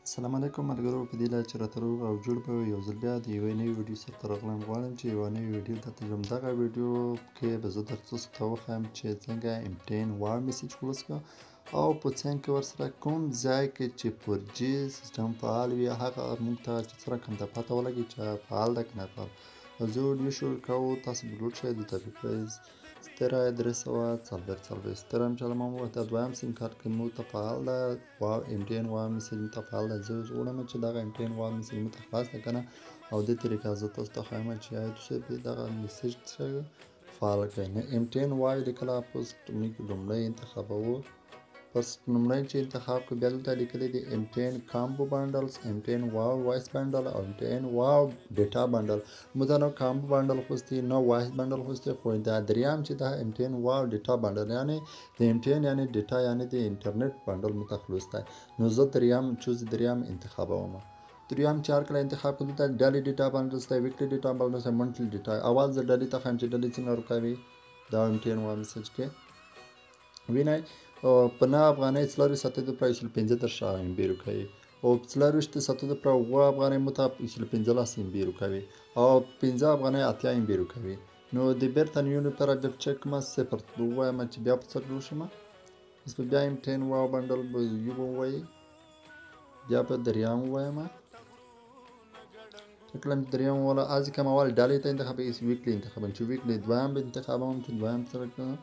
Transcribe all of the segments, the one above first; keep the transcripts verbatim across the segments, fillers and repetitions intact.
السلام علیکم ملګرو، په دې لاره چې راته روغ او جوړ به یو ځل بیا د یوې نوې ویډیو سره ته راغلم. غواړم چې یوه نوې ویډیو درته کړم. دغه ویډیو کې به زه درته ته وښیم چې څنګه امټین واړ میسج خلاص کړه او په څنګ کې ورسره کوم ځای کې چې فور جي سیستم فعال وي هغه موږ ته چې څرنګه همدا پته ولګي چې فعال ده که نه فعال. زه ویډیو شروع کوو، تاسو به لوډ شئ. دلته ریپلایز ستره درې سوه څلوېښت څلوېښت ستره هم چې ما وویل دا دویم سیم کارت کې موږ ته فعال ده. واو امټین واو میسج موږ ته فعال ده. زه غواړم چې دغه امټین واو میسج موږ ته خلاص ده که نه، او دې طریقه زه تاسو ته ښایم چې آیا تاسو به دغه میسج فعال کړئ. نو امټین واو لیکلی پوسټ موږ لومړی انتخابوو. پس لومړی چې انتخاب کړو بیا دلته لیکلی دی امټین کامبو بانډلز، امټین واو وایس بانډل او امټین واو ډیټا بانډل. موږ ته نو کامبو بانډل خوستی نو وایس بانډل خوستی، خو دا دریم چې دا امټین واو ډیټا بانډل یعنی د امټین یعنی ډیټا یعنی د انټرنیټ بانډل موږ ته خلاص دی. نو زه دریم چوز دریم انتخابوم. دریم چې هر کله انتخاب کړو دلته ډالي ډیټا بانډلز دی، ویکلی ډیټا بانډلز دی، منټلی ډیټا. اول زه ډالي ته ښایم چې ډالي څنګه ورکوي دا امټین واو میسج کې وینئ. په نه افغانۍ څلرویشت ساعته د پرای سل پنځه دېرش ام بي روکوي، او څلرویشت ساعته د پرای اووه افغانۍ مو ته سل پنځلس ام بي روکوي، او پنځه افغانۍ اتیا ام بي روکوي. نو د بیرته نیو لپاره بیا چک کړم صفر ووایم چې بیا په څه جوړ شم. اوس به بیا امټین واو بنډل به یو ووایي، بیا به دریم ووایم. چې کله مې دریم وویله هسې کوم اول ډالۍ ته انتخابوي، ویکلی انتخابوم چې ویکلی دویم به انتخابوم چې دویم سره کړم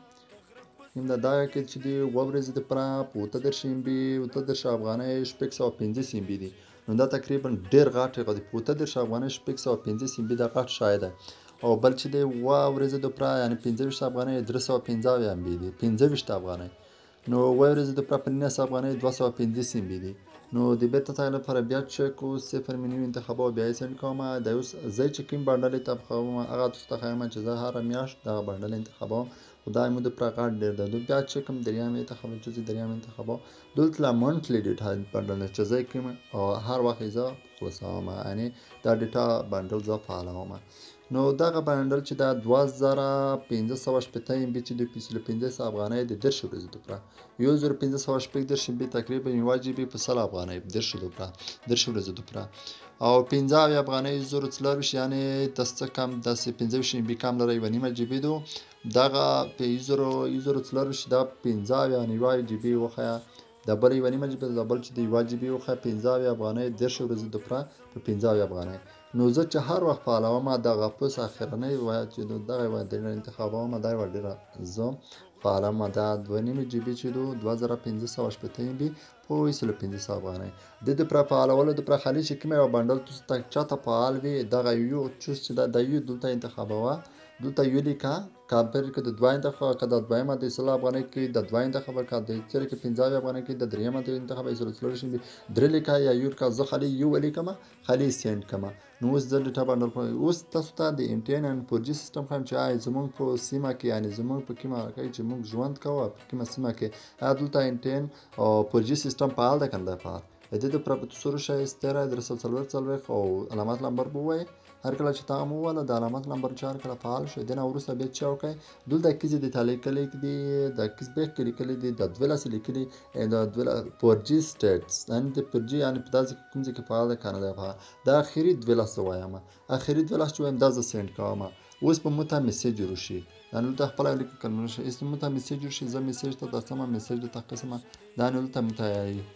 همدا دغه کې چې دی اووه ورځې دپاره په اوته دېرش ام بي اوته دېرش افغانۍ شپږ سوه پنځوس ام بي دي. نو دا تقریبا ډېر غټ دی، په اوته دېرش افغانۍ شپږ سوه پنځوس ام بي دا غټ شی دی. او بل چې دی اووه ورځې دپاره یعنې پنځه ویشت افغانۍ درې سوه پنځه اویا ام بي دي، پنځه ویشت افغانۍ. نو اووه ورځې دپاره په نولس افغانۍ دوه سوه پنځوس ام بي دي. نو د بیرته تګ لپاره بیا چک و صفر مې نوي انتخابوم، بیا یې سینډ کوم. دا اوس زه چې کوم بنډل انتخابوم هغه تاسو ته ښایم چې زه هره میاشت دغه بنډل انتخابوم، خو دا مو دپاره غټ ډېر دی. بیا چک کوم دریم یې انتخابوم چې زه دریم انتخابوم. دلته لا منټلی ډیټا بنډل دی چې زه یې کوم او هر وخت یې زه خلاصوم، یعنې دا ډیټا بنډل زه فعالوم. نو دغه بنډل چې دا دوه زره پنځه سوه شپېته ام بي چې د سل پنځوس افغانۍ د دېرش ورځو دپاره، یو زر پنځه سوه شپږ دېرش ام بي تقریبا یوه جي بي په سل افغانۍ دېرش دپاره دېرش ورځو دپاره، او پنځه اویا افغانۍ زر څلرویشت یعنې داسې څه کم داسې پنځه ویشت ام بي کم لري یوه نیمه جي بي دو. دغه په یو زرو یو زرو څلرویشت دا پنځه اویا یعنې یوه جي بي وښیه، دا بل یوه نیمه جي بي دا بل چې د یوه جي بي وښیه پنځه اویا افغانۍ دېرش ورځو دپاره په پنځه اویا افغانۍ. نو زه چې هر وخت فعالوم دغه پس اخرنۍ وایه چې دغه یوه ډېره انتخابوم، دا یوه ډېره زه فعالوم. دا دوه نیمې جي بي چې دو دوه زره پنځه سوه شپېته ام بي په سلو پنځوس افغانۍ. د دې دپاره فعالولو دپاره خالي چې کومه یوه بنډل تاسو ته چاته فعال وي دغه یو چوز چې دا د یو دلته انتخابوه، دلته یو لیکه کابر کې د دوه انتخاب که د دویمه د سل افغانۍ کې د دوه انتخاب که د تېره کې پنځه اویا افغانۍ کې د دریمه د انتخاب سل څلوېښت ام بي درې لیکه یا یو لیکه زه خالي یو ولیکم خالي سینډ کړم. نو اوس زه ډیټا بنډل اوس تاسو ته د امټین اینډ فور جي سیستم ښایم چې آیا زموږ په سیمه کې یعنې زموږ په کومه علاقه چې موږ ژوند کوو په کومه سیمه کې آیا دلته امټین او فور جي سیستم فعال ده که نه دی فعال. د دې دپاره به تاسو راشئ ستره درې سوه څلوېښت څلوېښت او علامت نمبر به ووایئ. هر کله چې تا مو وویله د علامت نمبر چې هر کله فعال شو دې نه وروسته بیا څه وکړئ، دلته کیزې د تا لیکلی دي د کیز بیک کې لیکلی دي د دولسې لیکلي د فور جي سټیټس یعنې د فور جي یعنې په داسې کوم ځای کې فعال ده که نه دی فعال. دا اخري دولس زه وایم، اخري دولس چې وایم دا زه سینډ کوم. اوس به مو ته میسج وروشي، یعنې دلته خپله لیکل کلمه شي اوس مو ته میسج وروشي. زه میسج ته درسمه میسج درته قسمه دا نو دلته مو ته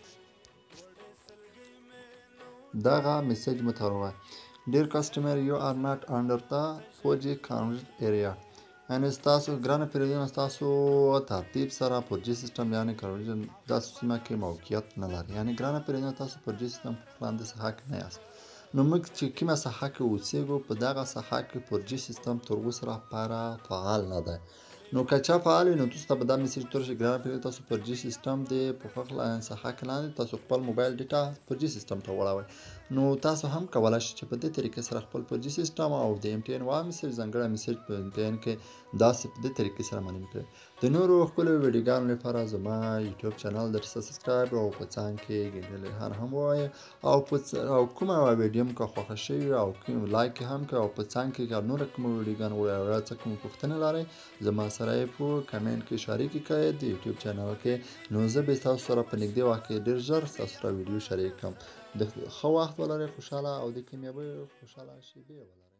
دغه میسج مو ته ووایه ډیر کسټمر یو آر ناٹ انډر د فور جي کاونټ ایریا، یعنې ستاسو ګرانه پیرودونکو ستاسو ترتیب سره فور جي سیستم یعنې کاونټ داسې سیمه کې موقعیت نه لري، یعنې ګرانه پیرودونکو تاسو فور جي سیستم په لاندې ساحه کې نه یاست. نو موږ چې کومه ساحه کې اوسېږو په دغه ساحه کې فور جي سیستم تر اوسه لپاره فعال نه دی. نو که چا فعال وي نو تاسو ته به دا میسج تورشي ګرانه پیرودونکو تاسو فور جي سیستم دی په خوښ ساحه کې لاندې تاسو خپل موبایل ډیټا فور جي سیستم ته وړوئ. نو تاسو هم کولی شئ چې په دې طریقې سره خپل فور جي سیستم او د امټین واو میسج ځانګړی میسج په امټین کې داسې په دې طریقې سره معلوم کړئ. د نورو ښکلو ویډیوګانو لپاره زما یوټیوب چینل درسره سبسکریب او په څنګ کې ګنډلې هر هم ووایه او په او کومه ویډیو مو که خوښه شوې او کوم لایک هم کړه او په څنګ کې که نوره کومه ویډیوګانې غواړئ او یا څه کومه پوښتنه لرئ زما سره یې په کمنټ کې شریکې کړئ د یوټیوب چینل کې نو زه به ستاسو سره په نږدې وخت کې ډېر ژر ستاسو سره ویډیو شریک کړم د ښه وخت ولرئ خوشحاله او د کامیابۍ خوشحاله شېبې ولرئ